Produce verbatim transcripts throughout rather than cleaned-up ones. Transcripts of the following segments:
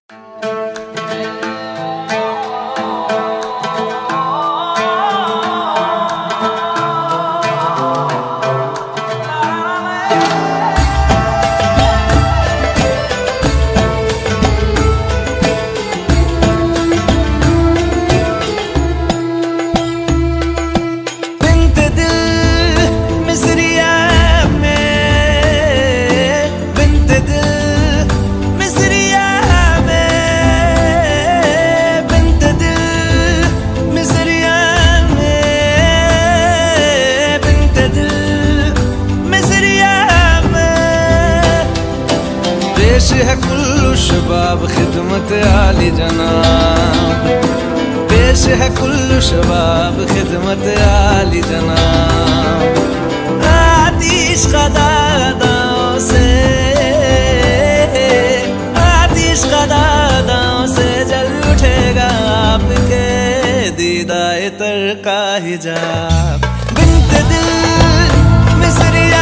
पेश है कुल्लू शबाब खिदमत आली जनाब, पेश है कुल्लू शबाब खिदमत आली जनाब। आतिश क़दादाओं से, आतिश क़दादाओं से जल उठेगा आपके दीदाए तर का हिजाब। बिन्त दिल मिसरिया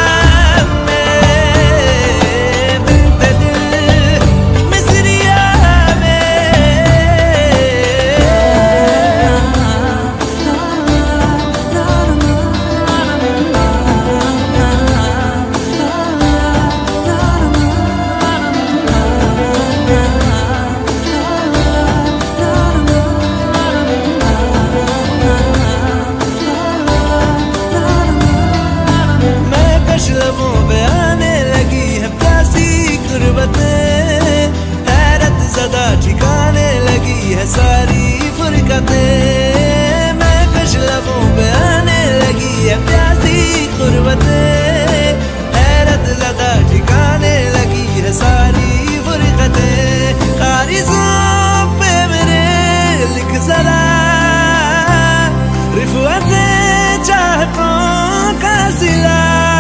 लबों पे आने लगी है प्यासी गुर्बतें, हैरत ज़दा ठिकाने लगी है सारी फुरकतें। मैं कश लबों पे आने लगी है प्यासी गुर्बतें, हैरत ज़दा ठिकाने लगी है सारी फुरकतें। कारिज़ों पे मेरे लिख ज़रा रिफ़अतें चाहतों का सिला।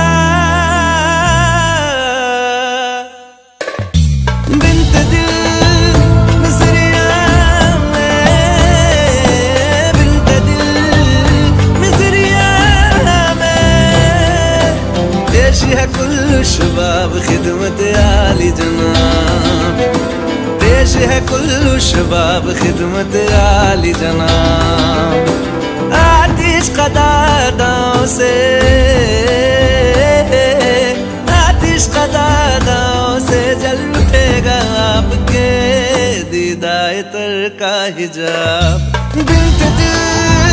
पेश है कुल्लू शबाब खिदमत आली जनाब, पेश है कुल्लू शबाब खिदमत आली जनाब। आतिश क़दादाओं से, आतिश क़दादाओं से जल उठेगा आपके दीदाए तर का हिजाब। बिन्त दिल